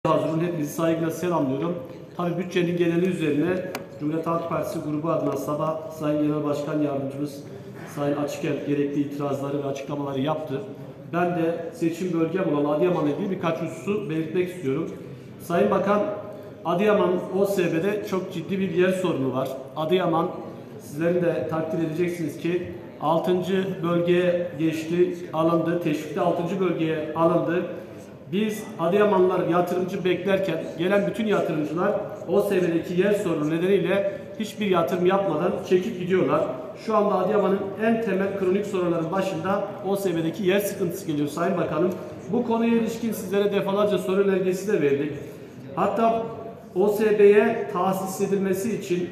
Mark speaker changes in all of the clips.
Speaker 1: Hazırın hepinizi saygıyla selamlıyorum. Tabii bütçenin geneli üzerine Cumhuriyet Halk Partisi grubu adına sabah Sayın Genel Başkan Yardımcımız Sayın Açıkel gerekli itirazları ve açıklamaları yaptı. Ben de seçim bölgem olan Adıyaman'la ilgili birkaç hususu belirtmek istiyorum. Sayın Bakan, Adıyaman OSB'de çok ciddi bir yer sorunu var. Adıyaman, sizlerin de takdir edeceksiniz ki 6. bölgeye geçti, alındı. Teşvikte 6. bölgeye alındı. Biz Adıyamanlılar yatırımcı beklerken gelen bütün yatırımcılar OSB'deki yer sorunu nedeniyle hiçbir yatırım yapmadan çekip gidiyorlar. Şu anda Adıyaman'ın en temel kronik sorunların başında OSB'deki yer sıkıntısı geliyor Sayın Bakanım. Bu konuya ilişkin sizlere defalarca soru önergesi de verdik. Hatta OSB'ye tahsis edilmesi için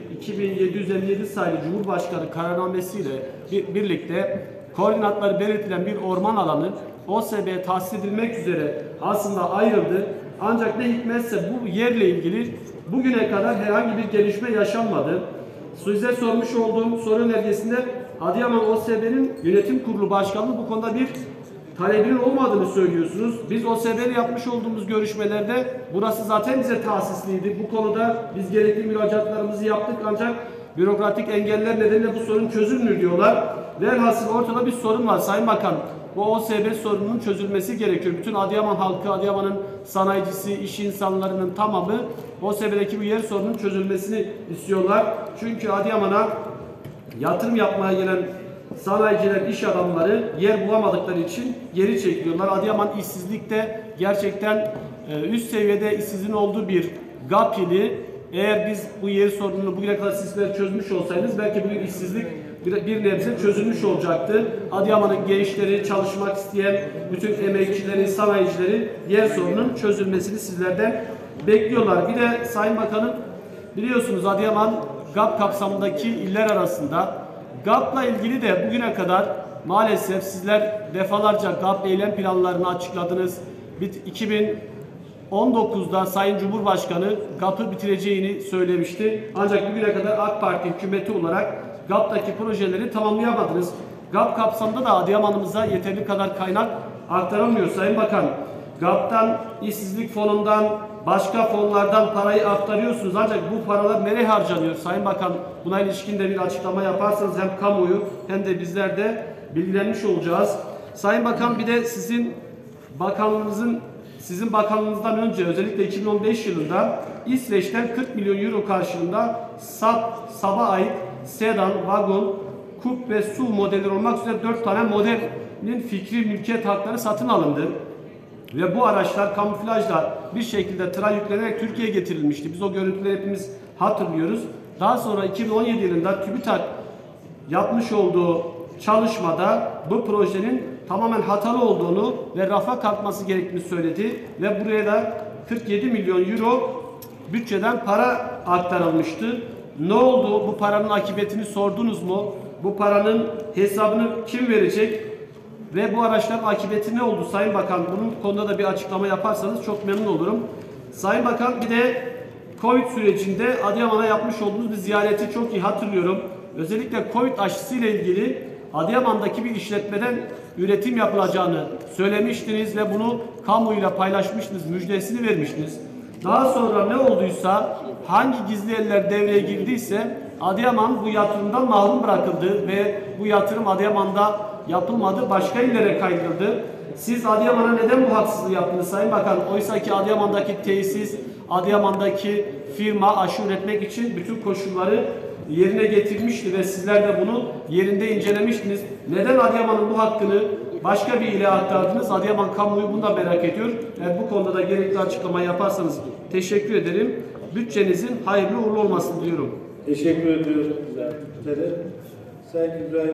Speaker 1: 2757 sayılı Cumhurbaşkanı kararnamesiyle birlikte koordinatları belirtilen bir orman alanı OSB'ye tahsis edilmek üzere aslında ayrıldı. Ancak ne hikmetse bu yerle ilgili bugüne kadar herhangi bir gelişme yaşanmadı. Size sormuş olduğum soru önergesinde Adıyaman OSB'nin yönetim kurulu başkanlığı bu konuda bir talebinin olmadığını söylüyorsunuz. Biz OSB'yle yapmış olduğumuz görüşmelerde burası zaten bize tahsisliydi. Bu konuda biz gerekli müracaatlarımızı yaptık ancak bürokratik engeller nedeniyle bu sorun çözülmüyor diyorlar. Velhasıl ortada bir sorun var Sayın Bakan. Bu OSB sorununun çözülmesi gerekiyor. Bütün Adıyaman halkı, Adıyaman'ın sanayicisi, iş insanlarının tamamı OSB'deki bu yer sorununun çözülmesini istiyorlar. Çünkü Adıyaman'a yatırım yapmaya gelen sanayiciler, iş adamları yer bulamadıkları için geri çekiliyorlar. Adıyaman işsizlikte gerçekten üst seviyede işsizliğin olduğu bir GAP ili. Eğer biz bu yer sorununu bugüne kadar sizler çözmüş olsaydınız belki bugün işsizlik bir nebze çözülmüş olacaktı. Adıyaman'ın gençleri, çalışmak isteyen bütün emekçileri, sanayicileri yer sorununun çözülmesini sizlerden bekliyorlar. Bir de Sayın Bakanım, biliyorsunuz Adıyaman GAP kapsamındaki iller arasında. GAP'la ilgili de bugüne kadar maalesef sizler defalarca GAP eylem planlarını açıkladınız. 2019'da Sayın Cumhurbaşkanı GAP'ı bitireceğini söylemişti. Ancak bugüne kadar AK Parti hükümeti olarak GAP'taki projeleri tamamlayamadınız. GAP kapsamında da Adıyaman'ımıza yeterli kadar kaynak aktarılmıyor Sayın Bakan. GAP'tan, işsizlik fonundan, başka fonlardan parayı aktarıyorsunuz. Ancak bu paralar nereye harcanıyor Sayın Bakan? Buna ilişkin de bir açıklama yaparsanız hem kamuoyu hem de bizler de bilgilenmiş olacağız. Sayın Bakan, bir de sizin bakanlığınızdan önce özellikle 2015 yılında İsveç'ten 40 milyon euro karşılığında SAB'a ait sedan, vagon, kup ve SUV modelleri olmak üzere 4 tane modelin fikri mülkiyet hakları satın alındı. Ve bu araçlar kamuflajla bir şekilde tıra yüklenerek Türkiye'ye getirilmişti. Biz o görüntüleri hepimiz hatırlıyoruz. Daha sonra 2017 yılında TÜBİTAK yapmış olduğu çalışmada bu projenin tamamen hatalı olduğunu ve rafa kalkması gerektiğini söyledi. Ve buraya da 47 milyon euro bütçeden para aktarılmıştı. Ne oldu? Bu paranın akıbetini sordunuz mu? Bu paranın hesabını kim verecek? Ve bu araçların akıbeti ne oldu Sayın Bakan? Bunun konuda da bir açıklama yaparsanız çok memnun olurum. Sayın Bakan, bir de Covid sürecinde Adıyaman'a yapmış olduğunuz bir ziyareti çok iyi hatırlıyorum. Özellikle Covid aşısı ile ilgili Adıyaman'daki bir işletmeden üretim yapılacağını söylemiştiniz ve bunu kamuoyuyla paylaşmıştınız, müjdesini vermiştiniz. Daha sonra ne olduysa, hangi gizli eller devreye girdiyse Adıyaman bu yatırımdan mahrum bırakıldı ve bu yatırım Adıyaman'da yapılmadı, başka illere kaydırıldı. Siz Adıyaman'a neden bu haksızlığı yaptınız Sayın Bakan? Oysa ki Adıyaman'daki tesis, Adıyaman'daki firma aşı üretmek için bütün koşulları yerine getirmişti ve sizler de bunu yerinde incelemiştiniz. Neden Adıyaman'ın bu hakkını başka bir ile aktardınız? Adıyaman kamuoyu bunu da merak ediyor. Eğer bu konuda da gerekli açıklama yaparsanız teşekkür ederim. Bütçenizin hayırlı uğurlu olmasını diliyorum.
Speaker 2: Teşekkür ediyorum. Sayın İbrahim.